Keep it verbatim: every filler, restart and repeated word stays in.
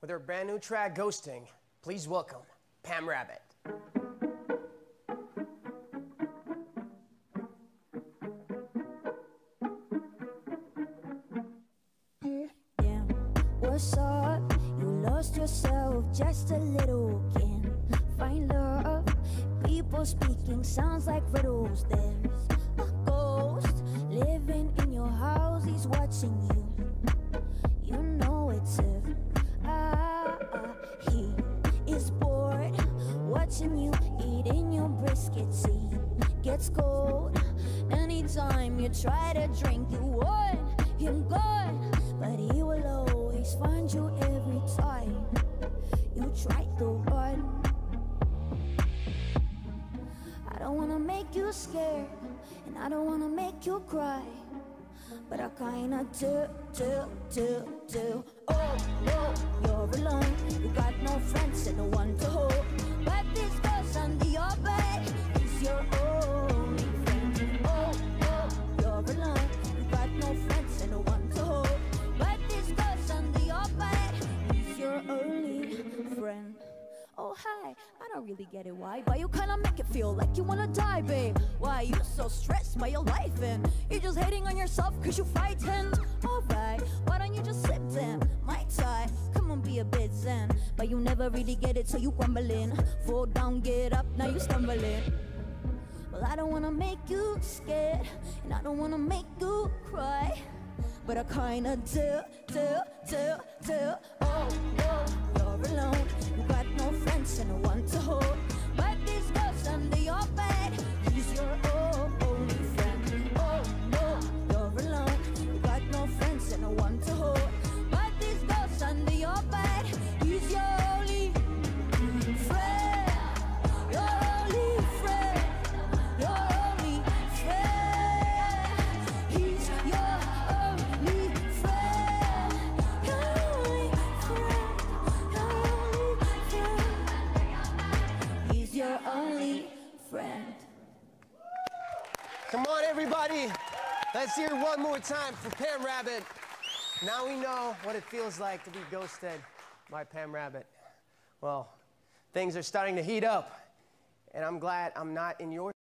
With her brand new track, Ghosting, please welcome Pam Rabbit. Damn, what's up? You lost yourself just a little. Can't find love. People speaking sounds like riddles. There's a ghost living in your house. He's watching you. You know it's him. Ah, ah, he is bored watching you eating your brisket. See, gets cold anytime you try to drink. You want him gone, but he will always find you every time you try to run. I don't wanna make you scared, and I don't wanna make you cry, but I kinda do, do, do, do. Oh, no, you're alone. You got no friends and no one to hold. But this ghost under your bed is your only friend. Oh, no, you're alone. You got no friends and no one to hold. But this ghost under your bed is your only friend. Oh, hi, I don't really get it why, but you kinda make it feel like you wanna die, babe. Why you so stressed by your life and you're just hating on yourself cause you frightened? Alright, why don't you just slip then? My tie, come on, be a bit zen. But you never really get it, so you crumbling. Fall down, get up, now you stumbling. Well, I don't wanna make you scared, and I don't wanna make you cry, but I kinda do, do, do, do. Oh, oh, you're alone. You got no friends and no one to hold. But this ghost under your bed, he's your only friend. Oh, no, you're alone. You got no friends and no one to hold. But this ghost under your bed, he's your only friend. Your only friend. Your only friend. He's your only friend. Your only friend. Your only friend. He's your only friend. Come on, everybody. Let's hear it one more time for Pam Rabbit. Now we know what it feels like to be ghosted by Pam Rabbit. Well, things are starting to heat up, and I'm glad I'm not in your